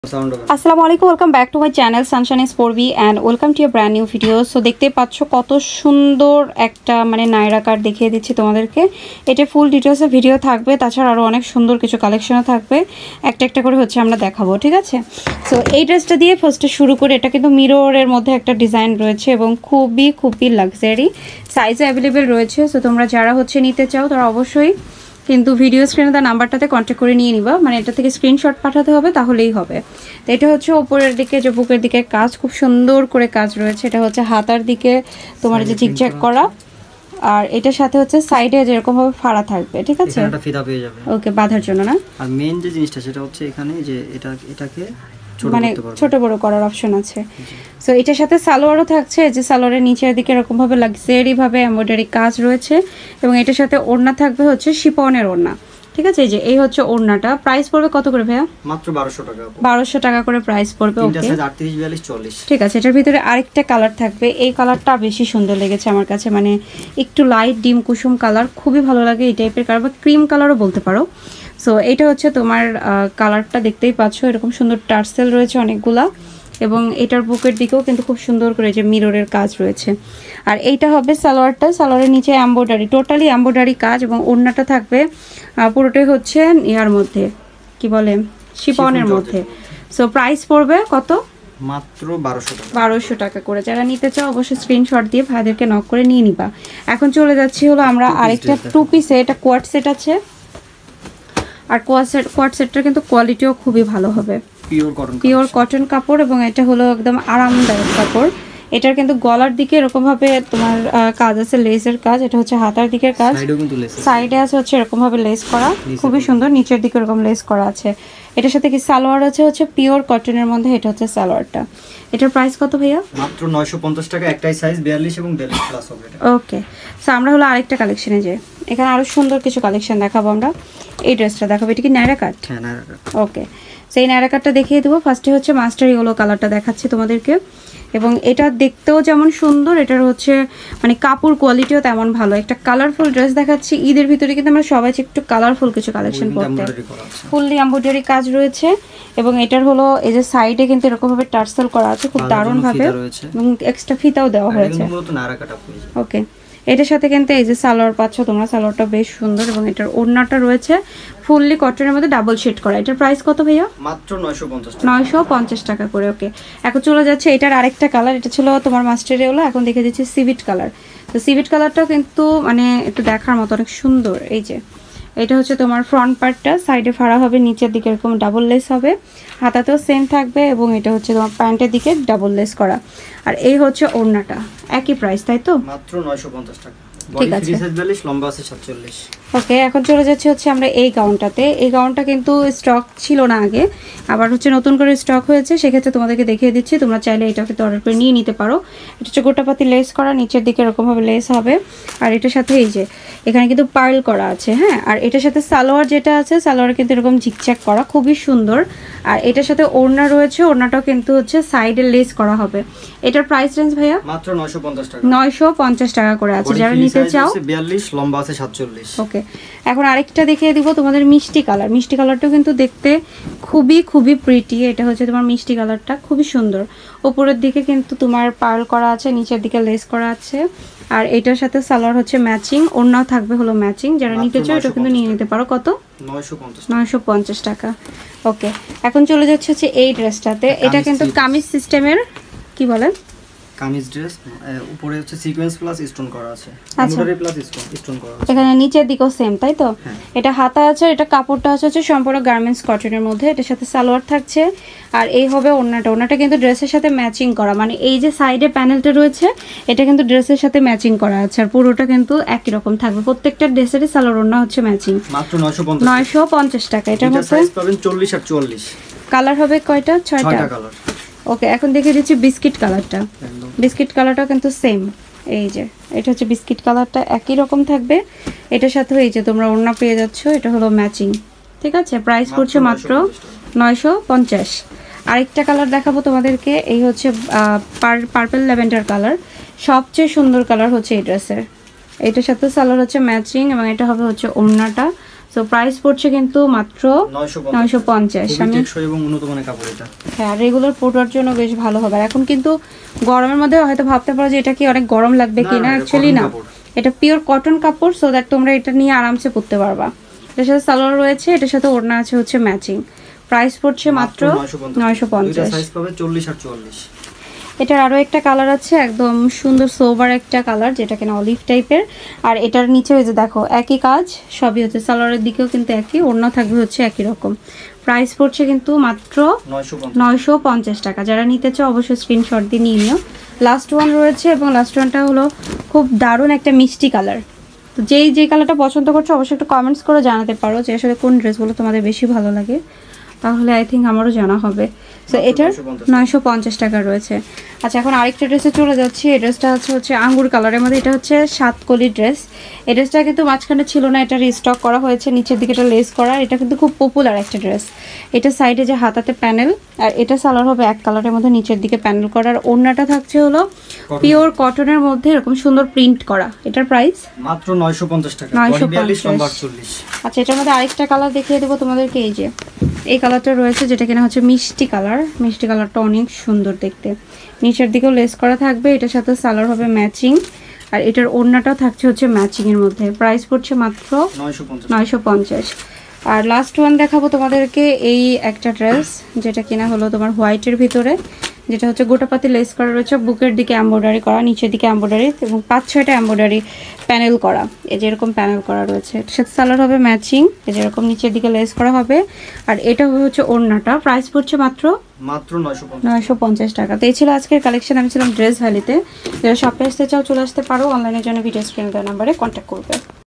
আসসালামু আলাইকুম, welcome back to my channel Sunshine is Purbi and welcome to your brand new video. So দেখতে পাচ্ছ কত সুন্দর একটা নায়রা কাট দেখিয়ে দিচ্ছি তোমাদেরকে। এটা ফুল ডিটেলসে ভিডিও থাকবে, তাছাড়া আরও অনেক সুন্দর কিছু কালেকশনও থাকবে, একটা একটা করে আমরা দেখাবো, ঠিক আছে? সো এই ড্রেসটা দিয়ে ফার্স্টে শুরু করে, এটা কিন্তু মিররের মধ্যে একটা ডিজাইন রয়েছে এবং খুবই লাক্সারি, সাইজে অ্যাভেলেবেল রয়েছে। সো তোমরা যারা নিতে চাও তারা অবশ্যই কিন্তু ভিডিও স্ক্রিনে তার নাম্বারটাতে কন্ট্যাক্ট করে নিয়ে নিবা, এটা থেকে স্ক্রিনশট পাঠাতে হবে, তাহলেই হবে। তো এটা ওপরের দিকে যে বুকের দিকে কাজ, খুব সুন্দর করে কাজ রয়েছে। এটা হাতার দিকে তোমার যে জিগজ্যাগ করা, আর এটার সাথে সাইডে যেরকম ভাবে ফাড়া থাকবে, ঠিক আছে? এটা ফিদা পেয়ে যাবে, ওকে, বাঁধার জন্য না। আর মেইন যে জিনিসটা সেটা এখানে যে এটাকে ছোট বড় করার অপশন আছে। সো এটার সাথে সালোয়ারও থাকছে, যে সালোয়ারের নিচের দিকে এরকম ভাবে লাক্সারি ভাবে এমব্রয়ডারি কাজ রয়েছে এবং এটার সাথে ওড়না থাকবে শিফনের ওড়না, ঠিক আছে? এই ওড়নাটা প্রাইস পড়বে কত করে ভাইয়া? মাত্র 1200 টাকা। 1200 টাকা করে প্রাইস পড়বে। ওকে, 38 42 40, ঠিক আছে। এটার ভিতরে আরেকটা কালার থাকবে, এই কালারটা বেশি সুন্দর লেগেছে আমার কাছে, একটু লাইট ডিম কুসুম কালার, খুবই ভালো লাগে এই টাইপের কালার, বা ক্রিম কালারও বলতে পারো। সো এটা তোমার কালারটা দেখতেই পাচ্ছ, এরকম সুন্দর টার্সেল রয়েছে অনেকগুলা, এবং এটার বুকের দিকেও কিন্তু খুব সুন্দর করে যে মিররের কাজ রয়েছে। আর এইটা হবে সালোয়ারটা, সালোয়ারের নিচে এমব্রয়ডারি, টোটালি এমব্রয়ডারি কাজ, এবং ওড়নাটা থাকবে পুরোটাই ইয়ার মধ্যে, কি বলে, শিফনের মধ্যে। সো প্রাইস পড়বে কত? মাত্র 1200 টাকা। 1200 টাকা করে। যারা নিতে চাও অবশ্যই স্ক্রিনশট দিয়ে ভাইদেরকে নক করে নিয়ে নিবা। এখন চলে যাচ্ছি আমরা আরেকটা টু পিসে, এটা কোয়াড সেট আছে, আর কোয়াড সেটটার কিন্তু কোয়ালিটিও খুবই ভালো হবে, পিওর কটন কাপড়, এবং এটা একদম আরামদায়ক কাপড়। এটার কিন্তু গলার দিকে এরকম ভাবে তোমার কাজ আছে, লেসের কাজ। এটা হাতার দিকের কাজ, সাইডে আছে এরকম ভাবে লেস করা, খুবই সুন্দর। নিচের দিকে এরকম লেস করা আছে। এটার সাথে কি সালোয়ার আছে পিওর কটনের মধ্যে, এটা সালোয়ারটা। এটার প্রাইস কত ভাইয়া? মাত্র 950 টাকা, একটাই সাইজ 42 এবং 42 প্লাস হবে। ওকে, সো আমরা আরেকটা কালেকশনে যে এখানে আরো সুন্দর কিছু কালেকশন দেখাবো আমরা। এই ড্রেসটা দেখাবো, এটা কি নায়রা কাট? হ্যাঁ, নায়রা কাট। ওকে, সেই নায়রা কাটটা দেখিয়ে দেবো। ফার্স্টে মাস্টার ইয়েলো কালারটা দেখাচ্ছি তোমাদেরকে, এবং এটা দেখতেও যেমন সুন্দর, এটার কাপড় কোয়ালিটিও তেমন ভালো। একটা কালারফুল ড্রেস দেখাচ্ছি, ঈদের ভিতরে কিন্তু আমরা সবাই একটু কালারফুল কিছু কালেকশন করতে। ফুললি এমব্রয়ডারি কাজ রয়েছে, এবং এটার এই যে সাইডে কিন্তু এরকম ভাবে টার্সেল করা আছে, খুব দারুণ ভাবে, এবং এক্সট্রা ফিতাও দেওয়া হয়েছে। ওকে, এটার সাথে কিন্তু এই যে সালোয়ার পাচ্ছ তোমরা, সালোয়ারটা বেশ সুন্দর, এবং এটার ওড়নাটা রয়েছে ফুললি কটনের মধ্যে ডাবল শেড করা। এটার প্রাইস কত ভাইয়া? মাত্র 950 টাকা করে। ওকে, এখন চলে যাচ্ছে এটার আরেকটা কালার, এটা ছিল তোমার মাস্টার ইয়েলো, এখন দেখে দিচ্ছি সিভিট কালার। তো সিভিট কালারটাও কিন্তু একটু দেখার মতো অনেক সুন্দর। এই যে এটা তোমার ফ্রন্ট পার্টটা, সাইডে ফাড়া হবে, নিচের দিকে এরকম ডাবল লেস হবে, হাতাতেও সেম থাকবে, এবং এটা তোমার প্যান্টের দিকে ডাবল লেস করা। আর এই ওড়নাটা একই প্রাইস, তাই তো? মাত্র 950 টাকা। ঠিক আছে, 42 লম্বা আছে 47। ওকে, এখন চলে যাচ্ছে আমরা এই গাউনটাতে। এই গাউনটা কিন্তু স্টক ছিল না আগে, আবার নতুন করে স্টক হয়েছে, সেক্ষেত্রে তোমাদেরকে দেখিয়ে দিচ্ছি। তোমরা চাইলে এটা কিন্তু অর্ডার করে নিয়ে নিতে পারো। এটা গোটাপাতি লেস করা, নিচের দিকে এরকমভাবে লেস হবে, আর এটার সাথে এই যে এখানে কিন্তু পার্ল করা আছে। হ্যাঁ, আর এটার সাথে সালোয়ার যেটা আছে, সালোয়ার কিন্তু এরকম ঝিকঝাক করা, খুবই সুন্দর। আর এটার সাথে ওড়না রয়েছে, ওড়নাটাও কিন্তু সাইডে লেস করা হবে। এটার প্রাইস রেঞ্জ ভাইয়া? মাত্র 950 টাকা। 950 টাকা করে আছে। যারা নিতে চাও, 42 লম্বা আছে 47। ওকে, এখন আরেকটা দেখিয়ে দিব তোমাদের, মিষ্টি কালার। মিষ্টি কালারটাও কিন্তু দেখতে খুবই প্রিটি। এটা তোমার মিষ্টি কালারটা খুবই সুন্দর। উপরের দিকে কিন্তু তোমার পার্ল করা আছে, নিচের দিকে লেস করা আছে, আর এটার সাথে সালোয়ার ম্যাচিং, ওড়নাও থাকবে ম্যাচিং। যারা নিতে চাও এটা কিন্তু নিয়ে নিতে পারো। কত? 950 টাকা। ওকে, এখন চলে যাচ্ছে এই ড্রেসটাতে। এটা কিন্তু কামিজ সিস্টেমের, কি বলেন, কামিজ ড্রেস, উপরে সিকোয়েন্স প্লাস স্টোন করা আছে, এমব্রয়ডারি প্লাস স্টোন করা আছে। এখানে নিচের দিকেও সেম, তাই তো? এটা হাতা আছে, এটা কাপড়টা আছে সম্পূর্ণ গার্মেন্টস কটনের মধ্যে। এটার সাথে সালোয়ার থাকছে, আর এই হবে ওড়নাটা। ওড়নাটা কিন্তু ড্রেসের সাথে ম্যাচিং করা, এই যে সাইডে প্যানেলটা রয়েছে, এটা কিন্তু ড্রেসের সাথে ম্যাচিং করা আছে, আর পুরোটা কিন্তু একই রকম থাকবে। প্রত্যেকটা ড্রেসেরই সালোয়ার ওড়না ম্যাচিং। মাত্র 950 টাকা। এটার মধ্যে সাইজ পাবেন 40 আর 44। কালার হবে কয়টা? 6টা কালার। ওকে, এখন দেখে দিচ্ছি বিস্কিট কালারটা। বিস্কিট কালারটা কিন্তু সেম, এই যে এটা বিস্কিট কালারটা একই রকম থাকবে। এটার সাথে এই যে তোমরা ওড়না পেয়ে যাচ্ছ, এটা ম্যাচিং, ঠিক আছে? প্রাইস পড়ছে মাত্র 950। আরেকটা কালার দেখাবো তোমাদেরকে, এই পার্পল ল্যাভেন্ডার কালার। সবচেয়ে সুন্দর কালার এই ড্রেসের। এটার সাথে সালোয়ার ম্যাচিং, এবং এটা হবে ওড়নাটা। সো প্রাইস পড়ছে কিন্তু মাত্র 950। আমি টেকসই এবং উন্নত মানের কাপড় এটা। হ্যাঁ, রেগুলার পরার জন্য বেশ ভালো হবে। এখন কিন্তু গরমের মধ্যে হয়তো ভাবতে পারো যে এটা কি অনেক গরম লাগবে কিনা, অ্যাকচুয়ালি না, এটা পিওর কটন কাপড়, সো দ্যাট তোমরা এটা নিয়ে আরামসে পরতে পারবা। এটার সাথে সালোয়ার রয়েছে, এটার সাথে ওড়না আছে হচ্ছে ম্যাচিং। প্রাইস পড়ছে মাত্র 950। দুটো সাইজ পাবে 40 আর 44। এটার আরো একটা কালার আছে, একদম সুন্দর সোবার একটা কালার, যেটা কিনা অলিভ টাইপের। আর এটার নিচে ওই যে দেখো একই কাজ, সবই হচ্ছে সালোয়ারের দিকেও কিন্তু একই, ওড়না থাকবে হচ্ছে একই রকম। প্রাইস পড়ছে কিন্তু মাত্র 950 টাকা। যারা নিতে চাও অবশ্যই স্ক্রিনশট দিয়ে নিয়ে নিও। লাস্ট ওয়ান রয়েছে, এবং লাস্ট ওয়ানটা হলো খুব দারুণ একটা মিষ্টি কালার। তো যেই কালারটা পছন্দ করছো অবশ্যই একটু কমেন্টস করে জানাতে পারো যে আসলে কোন ড্রেসগুলো তোমাদের বেশি ভালো লাগে, তাহলে আই থিঙ্ক আমারও জানা হবে। সো এটার 950 টাকা রয়েছে। আচ্ছা, এখন আরেকটা ড্রেসে চলে যাচ্ছি। এই ড্রেসটা হচ্ছে আঙ্গুর কালারের মধ্যে, এটা হচ্ছে 7 কলি ড্রেস। এই ড্রেসটা কিন্তু মাঝখানে ছিল না, এটা রিস্টক করা হয়েছে, নিচের দিকে এটা লেস করা। এটা কিন্তু খুব পপুলার একটা ড্রেস। এটা সাইডে যে হাতাতে প্যানেল, আর এটা সালোয়ার হবে এক কালারের মধ্যে, নিচের দিকে প্যানেল করা। আর ওড়নাটা থাকছে হলো পিওর কটনের মধ্যে এরকম সুন্দর প্রিন্ট করা। এটার প্রাইস মাত্র 950 টাকা। 950। আচ্ছা, এটার মধ্যে আরেকটা কালার দেখিয়ে দেবো তোমাদেরকে। এই যে এই কালারটা রয়েছে, যেটা কিনা হচ্ছে মিষ্টি কালার। মিষ্টি কালারটা অনেক সুন্দর দেখতে, নিচের দিকেও লেস করা থাকবে, এটার সাথে সালোয়ার হবে ম্যাচিং, আর এটার ওড়নাটাও থাকছে হচ্ছে ম্যাচিং এর মধ্যে। প্রাইস পড়ছে মাত্র 950। আর লাস্ট ওয়ান দেখাবো তোমাদেরকে, এই একটা ড্রেস, যেটা কিনা হলো তোমার হোয়াইটের ভিতরে, যেটা হচ্ছে গোটাপাতি লেস করা রয়েছে, বুকের দিকে এমব্রয়ডারি করা, নিচের দিকে এমব্রয়ডারি, এবং 5-6টা এমব্রয়ডারি প্যানেল করা। এই যে এরকম প্যানেল করা রয়েছে, এটার সাথে সালোয়ার হবে ম্যাচিং, এই যে এরকম নিচের দিকে লেস করা হবে, আর এটা হচ্ছে ওড়নাটা। প্রাইস পড়ছে মাত্র 950 টাকা। তো এই ছিল আজকের কালেকশন। আমি ছিলাম ড্রেস ভ্যালিতে। যারা শপে আসতে চাও চলে আসতে পারো, অনলাইনের জন্য ভিডিও স্ক্রিনে দেওয়া নাম্বারে কন্ট্যাক্ট করবে।